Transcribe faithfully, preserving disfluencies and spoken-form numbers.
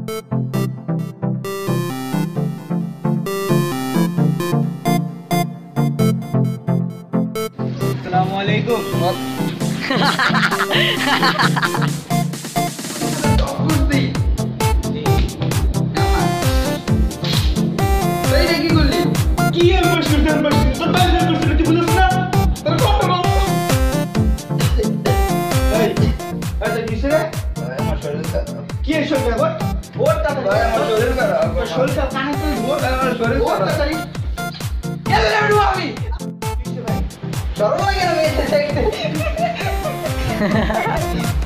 আসসালামুয়ালাইকুম। কি আমার সুন্দর বসে তোর বাইরে বসে তুই বলিস না তোর কত বল এই আচ্ছা কিসে রে আমার শরীরটা কি এর শরীর বল ওটা ভাই আমার শরীর খারাপ আমার শরীরটা কানে তুই বল আমার শরীর খারাপ ওটা তাই এলে রে আমি কিসে ভাই সরো গেল